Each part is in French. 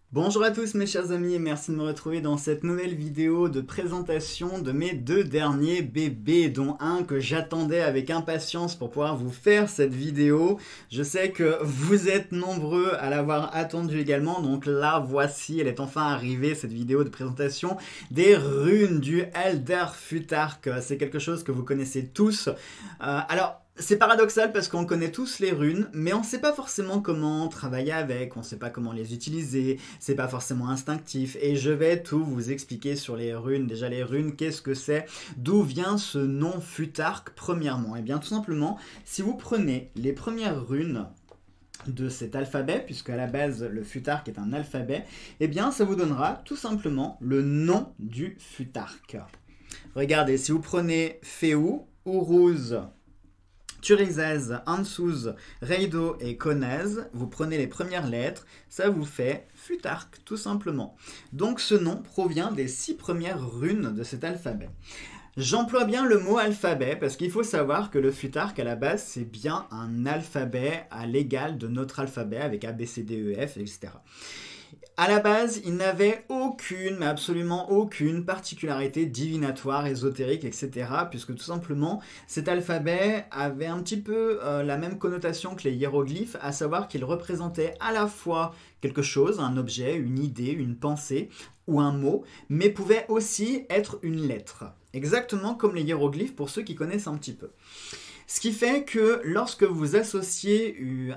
Bonjour à tous mes chers amis et merci de me retrouver dans cette nouvelle vidéo de présentation de mes deux derniers bébés, dont un que j'attendais avec impatience pour pouvoir vous faire cette vidéo. Je sais que vous êtes nombreux à l'avoir attendu également, donc là voici, elle est enfin arrivée, cette vidéo de présentation des runes du Elder Futhark. C'est quelque chose que vous connaissez tous. C'est paradoxal parce qu'on connaît tous les runes, mais on ne sait pas forcément comment travailler avec, on ne sait pas comment les utiliser, c'est pas forcément instinctif, et je vais tout vous expliquer sur les runes. Déjà les runes, qu'est-ce que c'est? D'où vient ce nom Futhark premièrement? Eh bien tout simplement, si vous prenez les premières runes de cet alphabet, puisque à la base le Futhark est un alphabet, eh bien ça vous donnera tout simplement le nom du Futhark. Regardez, si vous prenez Féou, Uruz, Turizez, Ansuz, Reido et Konez, vous prenez les premières lettres, ça vous fait Futhark, tout simplement. Donc ce nom provient des 6 premières runes de cet alphabet. J'emploie bien le mot alphabet parce qu'il faut savoir que le Futhark à la base c'est bien un alphabet à l'égal de notre alphabet avec A, B, C, D, E, F, etc. À la base, il n'avait aucune, mais absolument aucune particularité divinatoire, ésotérique, etc. Puisque tout simplement, cet alphabet avait un petit peu la même connotation que les hiéroglyphes, à savoir qu'il représentait à la fois quelque chose, un objet, une idée, une pensée ou un mot, mais pouvait aussi être une lettre. Exactement comme les hiéroglyphes pour ceux qui connaissent un petit peu. Ce qui fait que lorsque vous associez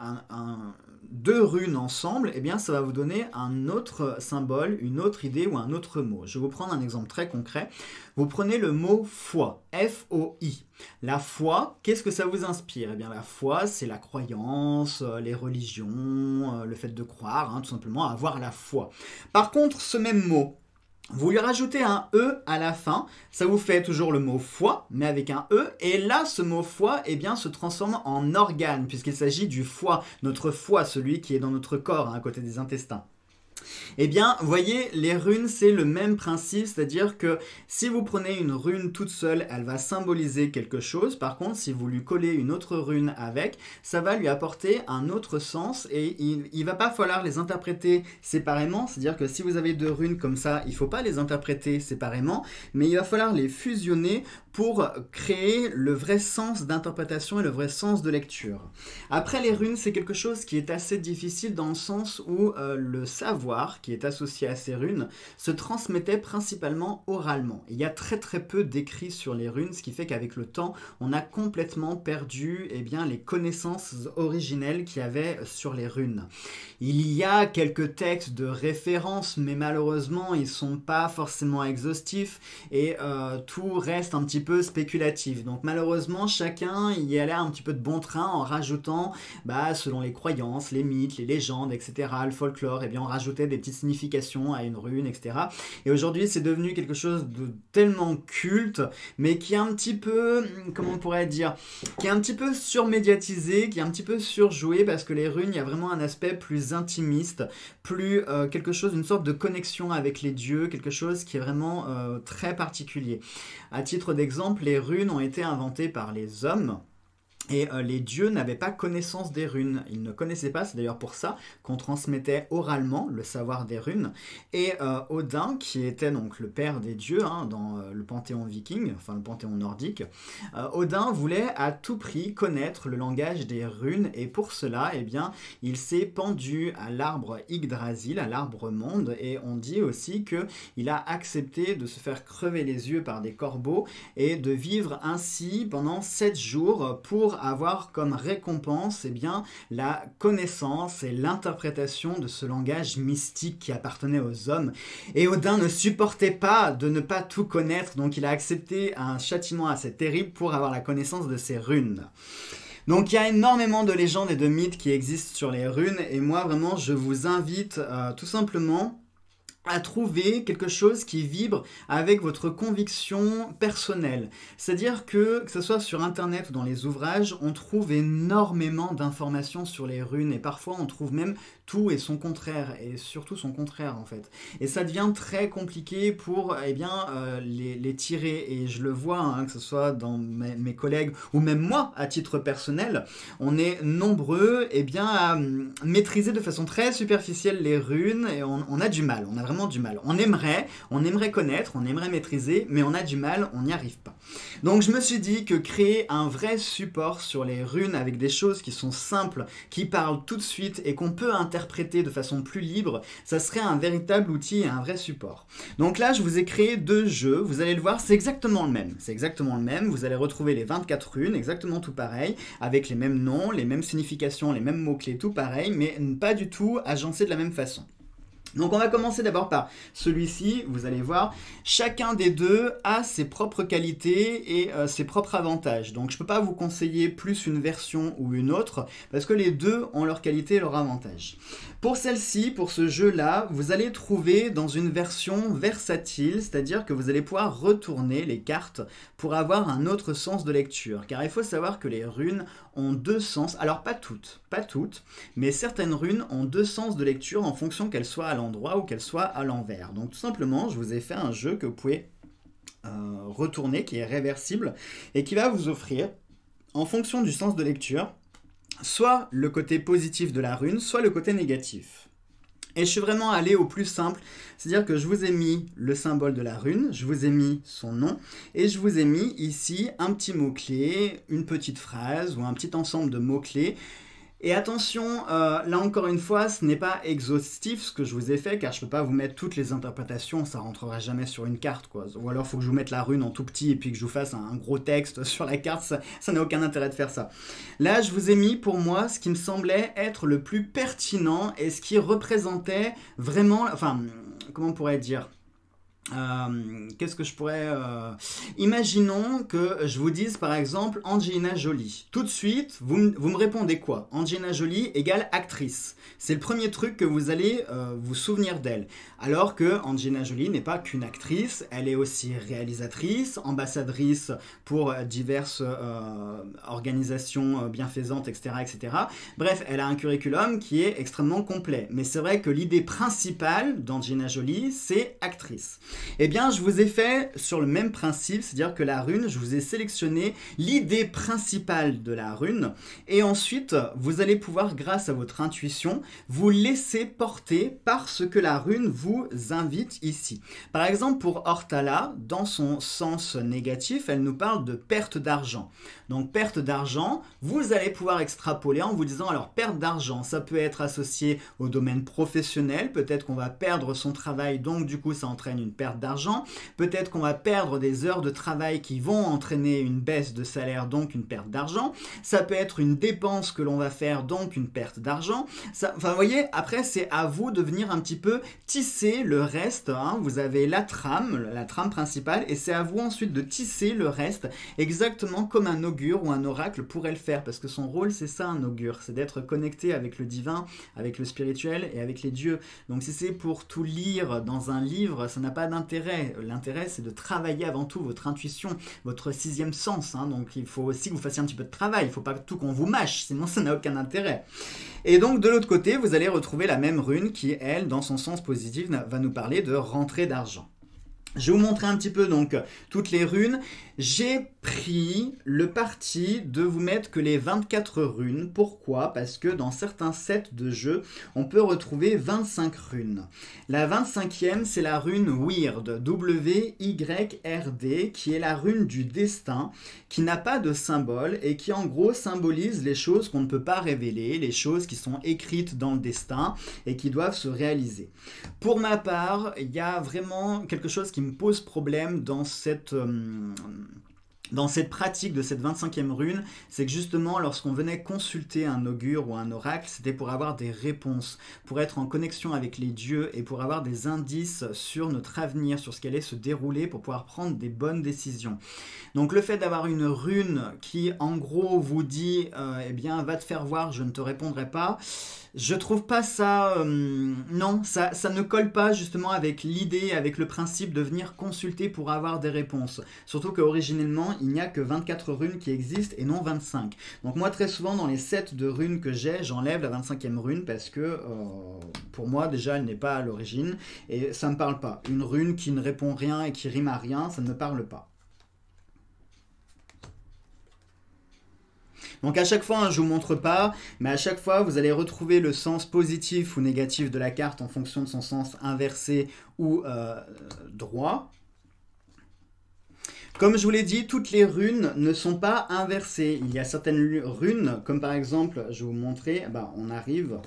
deux runes ensemble, eh bien ça va vous donner un autre symbole, une autre idée ou un autre mot. Je vais vous prendre un exemple très concret. Vous prenez le mot foi, F-O-I. La foi, qu'est-ce que ça vous inspire? Eh bien la foi, c'est la croyance, les religions, le fait de croire, tout simplement avoir la foi. Par contre, ce même mot, vous lui rajoutez un E à la fin, ça vous fait toujours le mot foi, mais avec un E, et là, ce mot foi, eh bien, se transforme en organe, puisqu'il s'agit du foie, notre foie, celui qui est dans notre corps, à côté des intestins. Eh bien, vous voyez, les runes, c'est le même principe, c'est-à-dire que si vous prenez une rune toute seule, elle va symboliser quelque chose. Par contre, si vous lui collez une autre rune avec, ça va lui apporter un autre sens et il ne va pas falloir les interpréter séparément. C'est-à-dire que si vous avez deux runes comme ça, il ne faut pas les interpréter séparément, mais il va falloir les fusionner pour créer le vrai sens d'interprétation et le vrai sens de lecture. Après, les runes, c'est quelque chose qui est assez difficile dans le sens où le savoir qui est associé à ces runes se transmettait principalement oralement. Il y a très peu d'écrits sur les runes, ce qui fait qu'avec le temps, on a complètement perdu les connaissances originelles qu'il y avait sur les runes. Il y a quelques textes de référence, mais malheureusement, ils ne sont pas forcément exhaustifs et tout reste un petit peu spéculatif. Donc malheureusement, chacun y allait un petit peu de bon train en rajoutant, selon les croyances, les mythes, les légendes, etc., le folklore, on rajoutait des petites significations à une rune, etc. Et aujourd'hui, c'est devenu quelque chose de tellement culte, mais qui est un petit peu, comment on pourrait dire, qui est un petit peu surmédiatisé, qui est un petit peu surjoué, parce que les runes, il y a vraiment un aspect plus intimiste, plus quelque chose, une sorte de connexion avec les dieux, quelque chose qui est vraiment très particulier. À titre d'exemple, les runes ont été inventées par les hommes. Et les dieux n'avaient pas connaissance des runes. Ils ne connaissaient pas, c'est d'ailleurs pour ça qu'on transmettait oralement le savoir des runes. Et Odin, qui était donc le père des dieux dans le panthéon viking, enfin le panthéon nordique, Odin voulait à tout prix connaître le langage des runes. Et pour cela, il s'est pendu à l'arbre Yggdrasil, à l'arbre monde. Et on dit aussi qu'il a accepté de se faire crever les yeux par des corbeaux et de vivre ainsi pendant 7 jours pour avoir comme récompense la connaissance et l'interprétation de ce langage mystique qui appartenait aux hommes. Et Odin ne supportait pas de ne pas tout connaître, donc il a accepté un châtiment assez terrible pour avoir la connaissance de ces runes. Donc il y a énormément de légendes et de mythes qui existent sur les runes, et moi vraiment je vous invite tout simplement à trouver quelque chose qui vibre avec votre conviction personnelle. C'est-à-dire que ce soit sur internet ou dans les ouvrages, on trouve énormément d'informations sur les runes et parfois on trouve même tout et son contraire, et surtout son contraire en fait. Et ça devient très compliqué pour les tirer, et je le vois, hein, que ce soit dans mes collègues, ou même moi, à titre personnel, on est nombreux à maîtriser de façon très superficielle les runes, et on a du mal, on a vraiment du mal. On aimerait connaître, on aimerait maîtriser, mais on a du mal, on n'y arrive pas. Donc je me suis dit que créer un vrai support sur les runes avec des choses qui sont simples, qui parlent tout de suite et qu'on peut interpréter de façon plus libre, ça serait un véritable outil et un vrai support. Donc là, je vous ai créé 2 jeux, vous allez le voir, c'est exactement le même. C'est exactement le même, vous allez retrouver les 24 runes, exactement tout pareil, avec les mêmes noms, les mêmes significations, les mêmes mots-clés, tout pareil, mais pas du tout agencés de la même façon. Donc on va commencer d'abord par celui-ci, vous allez voir, chacun des deux a ses propres qualités et ses propres avantages. Donc je ne peux pas vous conseiller plus une version ou une autre, parce que les deux ont leurs qualités et leurs avantages. Pour celle-ci, pour ce jeu-là, vous allez trouver dans une version versatile, c'est-à-dire que vous allez pouvoir retourner les cartes pour avoir un autre sens de lecture. Car il faut savoir que les runes ont 2 sens, alors pas toutes, mais certaines runes ont 2 sens de lecture en fonction qu'elles soient à l'endroit ou qu'elles soient à l'envers. Donc tout simplement, je vous ai fait un jeu que vous pouvez retourner, qui est réversible, et qui va vous offrir, en fonction du sens de lecture, soit le côté positif de la rune, soit le côté négatif. Et je suis vraiment allé au plus simple, c'est-à-dire que je vous ai mis le symbole de la rune, je vous ai mis son nom, et je vous ai mis ici un petit mot-clé, une petite phrase ou un petit ensemble de mots-clés. Et attention, là encore une fois, ce n'est pas exhaustif ce que je vous ai fait, car je ne peux pas vous mettre toutes les interprétations, ça ne rentrera jamais sur une carte, quoi. Ou alors il faut que je vous mette la rune en tout petit et puis que je vous fasse un gros texte sur la carte, ça n'a aucun intérêt de faire ça. Là, je vous ai mis pour moi ce qui me semblait être le plus pertinent et ce qui représentait vraiment, enfin, comment on pourrait dire ? Qu'est-ce que je pourrais... Imaginons que je vous dise par exemple Angelina Jolie. Tout de suite, vous me répondez quoi? Angelina Jolie égale actrice. C'est le premier truc que vous allez vous souvenir d'elle. Alors que Angelina Jolie n'est pas qu'une actrice, elle est aussi réalisatrice, ambassadrice pour diverses organisations bienfaisantes, etc., etc. Bref, elle a un curriculum qui est extrêmement complet. Mais c'est vrai que l'idée principale d'Angelina Jolie, c'est actrice. Eh bien, je vous ai fait sur le même principe, c'est-à-dire que la rune, je vous ai sélectionné l'idée principale de la rune, et ensuite, vous allez pouvoir, grâce à votre intuition, vous laisser porter par ce que la rune vous invite ici. Par exemple, pour Orthala, dans son sens négatif, elle nous parle de perte d'argent. Donc, perte d'argent, vous allez pouvoir extrapoler en vous disant, alors, perte d'argent, ça peut être associé au domaine professionnel, peut-être qu'on va perdre son travail, donc du coup, ça entraîne une perte d'argent, peut-être qu'on va perdre des heures de travail qui vont entraîner une baisse de salaire, donc une perte d'argent, ça peut être une dépense que l'on va faire, donc une perte d'argent, enfin vous voyez, après c'est à vous de venir un petit peu tisser le reste, hein. Vous avez la trame principale, et c'est à vous ensuite de tisser le reste, exactement comme un augure ou un oracle pourrait le faire, parce que son rôle c'est ça, un augure, c'est d'être connecté avec le divin, avec le spirituel et avec les dieux. Donc si c'est pour tout lire dans un livre, ça n'a pas d'intérêt. L'intérêt, c'est de travailler avant tout votre intuition, votre 6e sens. Hein. Donc, il faut aussi que vous fassiez un petit peu de travail. Il ne faut pas tout qu'on vous mâche, sinon ça n'a aucun intérêt. Et donc, de l'autre côté, vous allez retrouver la même rune qui, elle, dans son sens positif, va nous parler de rentrée d'argent. Je vais vous montrer un petit peu donc toutes les runes. J'ai pris le parti de vous mettre que les 24 runes. Pourquoi? Parce que dans certains sets de jeux, on peut retrouver 25 runes. La 25e, c'est la rune Weird, W-Y-R-D, qui est la rune du destin, qui n'a pas de symbole et qui en gros symbolise les choses qu'on ne peut pas révéler, les choses qui sont écrites dans le destin et qui doivent se réaliser. Pour ma part, il y a vraiment quelque chose qui me pose problème dans cette pratique de cette 25e rune, c'est que justement lorsqu'on venait consulter un augure ou un oracle, c'était pour avoir des réponses, pour être en connexion avec les dieux et pour avoir des indices sur notre avenir, sur ce qui allait se dérouler, pour pouvoir prendre des bonnes décisions. Donc le fait d'avoir une rune qui en gros vous dit eh bien va te faire voir, je ne te répondrai pas, Je trouve pas ça... non, ça ne colle pas justement avec l'idée, avec le principe de venir consulter pour avoir des réponses. Surtout qu'originellement, il n'y a que 24 runes qui existent et non 25. Donc moi, très souvent, dans les sets de runes que j'ai, j'enlève la 25e rune parce que, pour moi, déjà, elle n'est pas à l'origine et ça me parle pas. Une rune qui ne répond rien et qui rime à rien, ça ne me parle pas. Donc à chaque fois, hein, je ne vous montre pas, mais à chaque fois, vous allez retrouver le sens positif ou négatif de la carte en fonction de son sens inversé ou droit. Comme je vous l'ai dit, toutes les runes ne sont pas inversées. Il y a certaines runes, comme par exemple, je vais vous montrer, on arrive...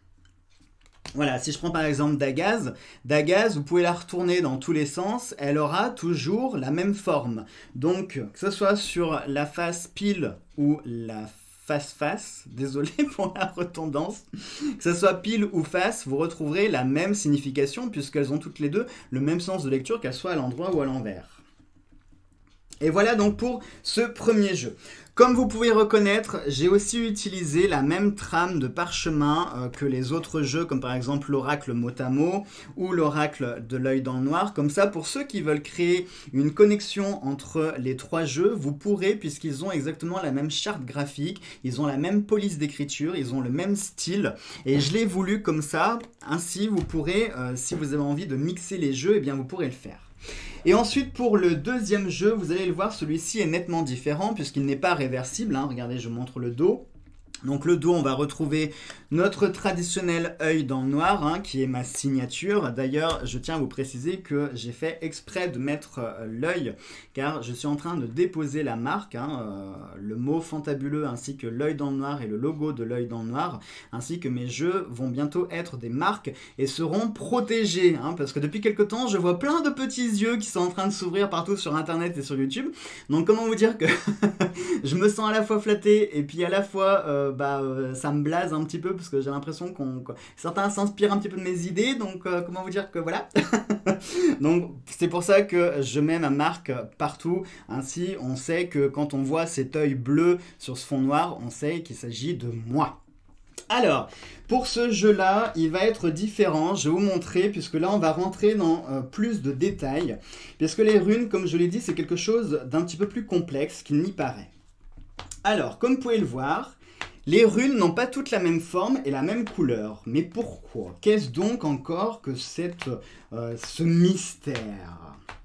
Voilà, si je prends par exemple Dagaz, vous pouvez la retourner dans tous les sens, elle aura toujours la même forme. Donc, que ce soit sur la face pile ou la face, désolé pour la redondance, que ce soit pile ou face, vous retrouverez la même signification puisqu'elles ont toutes les deux le même sens de lecture, qu'elles soient à l'endroit ou à l'envers. Et voilà donc pour ce premier jeu. Comme vous pouvez reconnaître, j'ai aussi utilisé la même trame de parchemin que les autres jeux, comme par exemple l'oracle mot à mot ou l'oracle de l'œil dans le noir. Comme ça, pour ceux qui veulent créer une connexion entre les trois jeux, vous pourrez, puisqu'ils ont exactement la même charte graphique, ils ont la même police d'écriture, ils ont le même style. Et je l'ai voulu comme ça, ainsi vous pourrez, si vous avez envie de mixer les jeux, eh bien vous pourrez le faire. Et ensuite, pour le deuxième jeu, vous allez le voir, celui-ci est nettement différent puisqu'il n'est pas réversible. Hein. Regardez, je vous montre le dos. Donc le dos, on va retrouver notre traditionnel œil dans le noir, hein, qui est ma signature. D'ailleurs, je tiens à vous préciser que j'ai fait exprès de mettre l'œil, car je suis en train de déposer la marque, hein, le mot fantabuleux, ainsi que l'œil dans le noir et le logo de l'œil dans le noir, ainsi que mes jeux vont bientôt être des marques et seront protégés, hein, parce que depuis quelques temps, je vois plein de petits yeux qui sont en train de s'ouvrir partout sur Internet et sur YouTube. Donc comment vous dire que je me sens à la fois flatté et puis à la fois... ça me blase un petit peu parce que j'ai l'impression que certains s'inspirent un petit peu de mes idées, donc comment vous dire que voilà. Donc c'est pour ça que je mets ma marque partout, ainsi on sait que quand on voit cet œil bleu sur ce fond noir, on sait qu'il s'agit de moi. Alors, pour ce jeu-là, il va être différent, je vais vous montrer, puisque là on va rentrer dans plus de détails, puisque les runes, comme je l'ai dit, c'est quelque chose d'un petit peu plus complexe qu'il n'y paraît. Alors, comme vous pouvez le voir, les runes n'ont pas toutes la même forme et la même couleur. Mais pourquoi? Qu'est-ce donc encore que ce mystère?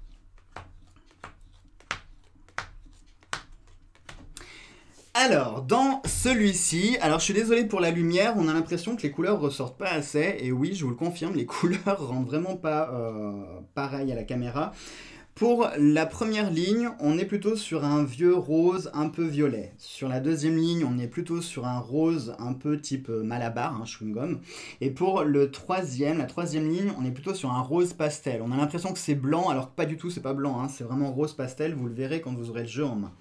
Alors, dans celui-ci, alors je suis désolé pour la lumière, on a l'impression que les couleurs ressortent pas assez. Et oui, je vous le confirme, les couleurs rendent vraiment pas pareil à la caméra. Pour la première ligne, on est plutôt sur un vieux rose un peu violet. Sur la deuxième ligne, on est plutôt sur un rose un peu type Malabar, hein, chewing-gum. Et pour la troisième ligne, on est plutôt sur un rose pastel. On a l'impression que c'est blanc, alors que pas du tout, c'est pas blanc, hein, c'est vraiment rose pastel, vous le verrez quand vous aurez le jeu en main.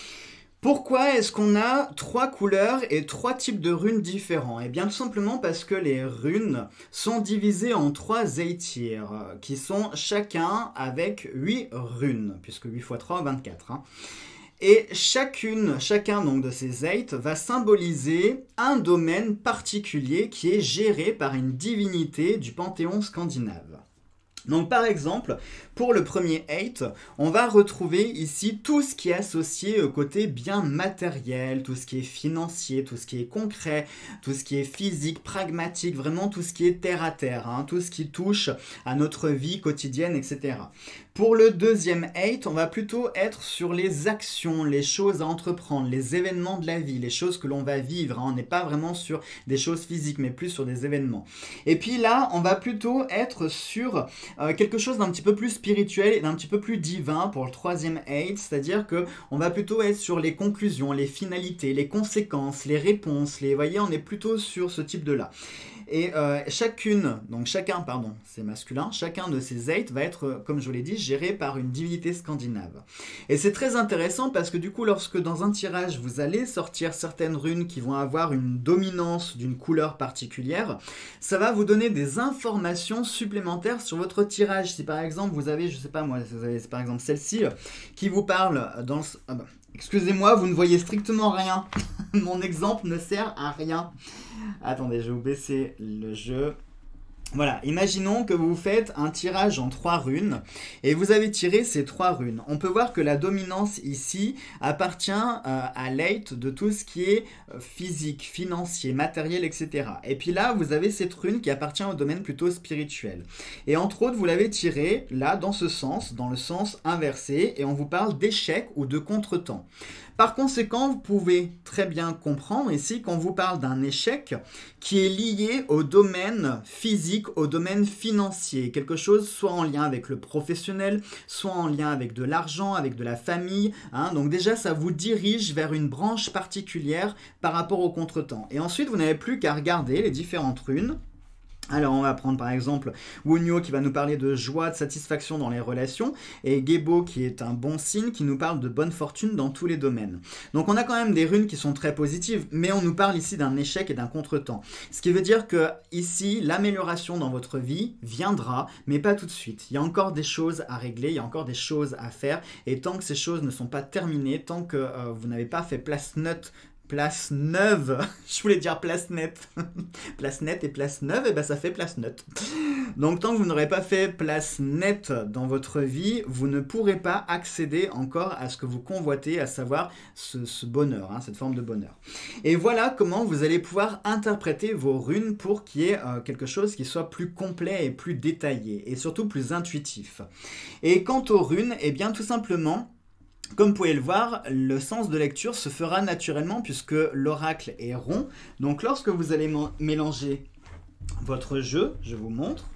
Pourquoi est-ce qu'on a 3 couleurs et 3 types de runes différents? Eh bien tout simplement parce que les runes sont divisées en 3 Zeytir, qui sont chacun avec 8 runes, puisque 8 x 3, 24. Hein. Et chacun donc de ces Zeyt va symboliser un domaine particulier qui est géré par une divinité du panthéon scandinave. Donc par exemple, pour le premier 8, on va retrouver ici tout ce qui est associé au côté bien matériel, tout ce qui est financier, tout ce qui est concret, tout ce qui est physique, pragmatique, vraiment tout ce qui est terre à terre, hein, tout ce qui touche à notre vie quotidienne, etc. Pour le deuxième 8, on va plutôt être sur les actions, les choses à entreprendre, les événements de la vie, les choses que l'on va vivre. Hein. On n'est pas vraiment sur des choses physiques, mais plus sur des événements. Et puis là, on va plutôt être sur quelque chose d'un petit peu plus spirituel et d'un petit peu plus divin pour le troisième 8, c'est-à-dire que on va plutôt être sur les conclusions, les finalités, les conséquences, les réponses. Vous voyez, on est plutôt sur ce type de là. Et chacun, c'est masculin, chacun de ces 8 va être, comme je vous l'ai dit, géré par une divinité scandinave. Et c'est très intéressant parce que du coup, lorsque dans un tirage, vous allez sortir certaines runes qui vont avoir une dominance d'une couleur particulière, ça va vous donner des informations supplémentaires sur votre tirage. Si par exemple, vous avez, je sais pas moi, vous avez par exemple celle-ci qui vous parle Excusez-moi, vous ne voyez strictement rien. Mon exemple ne sert à rien. Attendez, je vais vous baisser le jeu. Voilà, imaginons que vous faites un tirage en 3 runes et vous avez tiré ces 3 runes. On peut voir que la dominance ici appartient à l'Eight de tout ce qui est physique, financier, matériel, etc. Et puis là, vous avez cette rune qui appartient au domaine plutôt spirituel. Et entre autres, vous l'avez tiré là, dans ce sens, dans le sens inversé, et on vous parle d'échec ou de contretemps. Par conséquent, vous pouvez très bien comprendre ici qu'on vous parle d'un échec qui est lié au domaine physique, au domaine financier. Quelque chose soit en lien avec le professionnel, soit en lien avec de l'argent, avec de la famille. Hein. Donc déjà, ça vous dirige vers une branche particulière par rapport au contretemps. Et ensuite, vous n'avez plus qu'à regarder les différentes runes. Alors on va prendre par exemple Wunyo qui va nous parler de joie, de satisfaction dans les relations, et Gebo qui est un bon signe qui nous parle de bonne fortune dans tous les domaines. Donc on a quand même des runes qui sont très positives, mais on nous parle ici d'un échec et d'un contretemps. Ce qui veut dire que ici l'amélioration dans votre vie viendra, mais pas tout de suite. Il y a encore des choses à régler, il y a encore des choses à faire, et tant que ces choses ne sont pas terminées, tant que vous n'avez pas fait place neuve, je voulais dire place nette. Place nette et place neuve, et ben ça fait place neutre. Donc tant que vous n'aurez pas fait place nette dans votre vie, vous ne pourrez pas accéder encore à ce que vous convoitez, à savoir ce bonheur, hein, cette forme de bonheur. Et voilà comment vous allez pouvoir interpréter vos runes pour qu'il y ait quelque chose qui soit plus complet et plus détaillé, et surtout plus intuitif. Et quant aux runes, eh bien tout simplement, comme vous pouvez le voir, le sens de lecture se fera naturellement puisque l'oracle est rond. Donc lorsque vous allez mélanger votre jeu, je vous montre.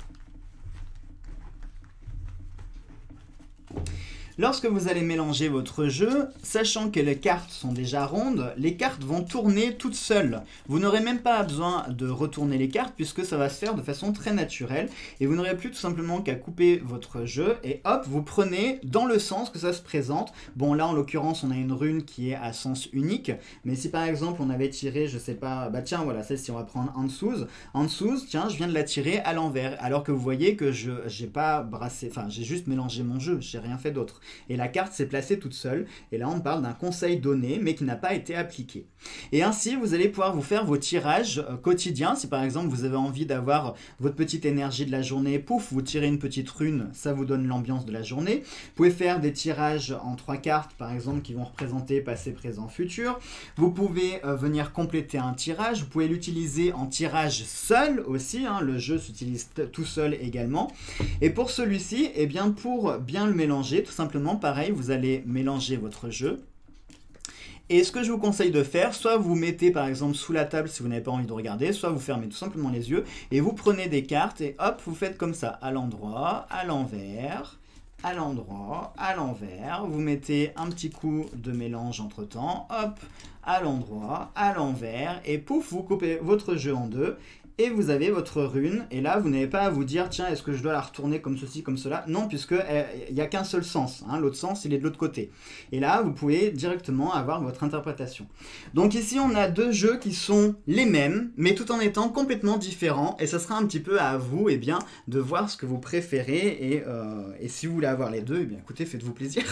Lorsque vous allez mélanger votre jeu, sachant que les cartes sont déjà rondes, les cartes vont tourner toutes seules. Vous n'aurez même pas besoin de retourner les cartes puisque ça va se faire de façon très naturelle. Et vous n'aurez plus tout simplement qu'à couper votre jeu et hop, vous prenez dans le sens que ça se présente. Bon là en l'occurrence on a une rune qui est à sens unique. Mais si par exemple on avait tiré, je sais pas, bah tiens voilà, celle-ci on va prendre Ansuz. Ansuz, tiens je viens de la tirer à l'envers. Alors que vous voyez que j'ai pas brassé, enfin j'ai juste mélangé mon jeu, j'ai rien fait d'autre. Et la carte s'est placée toute seule. Et là, on parle d'un conseil donné, mais qui n'a pas été appliqué. Et ainsi, vous allez pouvoir vous faire vos tirages quotidiens. Si par exemple, vous avez envie d'avoir votre petite énergie de la journée, pouf, vous tirez une petite rune, ça vous donne l'ambiance de la journée. Vous pouvez faire des tirages en 3 cartes, par exemple, qui vont représenter passé, présent, futur. Vous pouvez venir compléter un tirage. Vous pouvez l'utiliser en tirage seul aussi. Hein, le jeu s'utilise tout seul également. Et pour celui-ci, eh bien, pour bien le mélanger, tout simplement, pareil, vous allez mélanger votre jeu. Et ce que je vous conseille de faire, soit vous mettez par exemple sous la table si vous n'avez pas envie de regarder, soit vous fermez tout simplement les yeux et vous prenez des cartes et hop, vous faites comme ça, à l'endroit, à l'envers, à l'endroit, à l'envers. Vous mettez un petit coup de mélange entre temps, hop, à l'endroit, à l'envers, et pouf, vous coupez votre jeu en deux. Et vous avez votre rune, et là vous n'avez pas à vous dire tiens est-ce que je dois la retourner comme ceci, comme cela, non puisque il n'y a qu'un seul sens, hein, l'autre sens il est de l'autre côté. Et là vous pouvez directement avoir votre interprétation. Donc ici on a deux jeux qui sont les mêmes, mais tout en étant complètement différents, et ça sera un petit peu à vous eh bien, de voir ce que vous préférez, et si vous voulez avoir les deux, eh bien écoutez, faites-vous plaisir.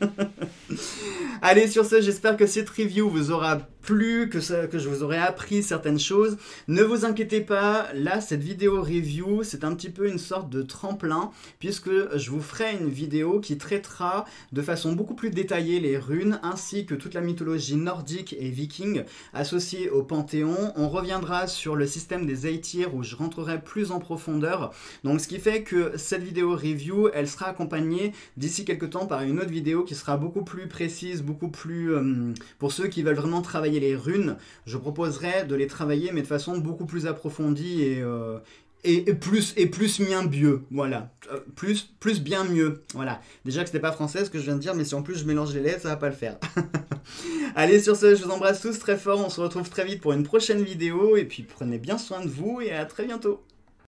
Allez sur ce, j'espère que cette review vous aura plu, que je vous aurai appris certaines choses. Ne vous inquiétez pas, là cette vidéo review c'est un petit peu une sorte de tremplin puisque je vous ferai une vidéo qui traitera de façon beaucoup plus détaillée les runes ainsi que toute la mythologie nordique et viking associée au Panthéon. On reviendra sur le système des Aesir où je rentrerai plus en profondeur. Donc ce qui fait que cette vidéo review elle sera accompagnée d'ici quelques temps par une autre vidéo qui sera beaucoup plus précise, beaucoup plus pour ceux qui veulent vraiment travailler les runes. Je proposerai de les travailler mais de façon beaucoup plus approfondie et plus bien mieux, voilà, plus bien mieux, voilà. Déjà que c'était pas français ce que je viens de dire, mais si en plus je mélange les lettres, ça va pas le faire. Allez, sur ce, je vous embrasse tous très fort, on se retrouve très vite pour une prochaine vidéo, et puis prenez bien soin de vous, et à très bientôt.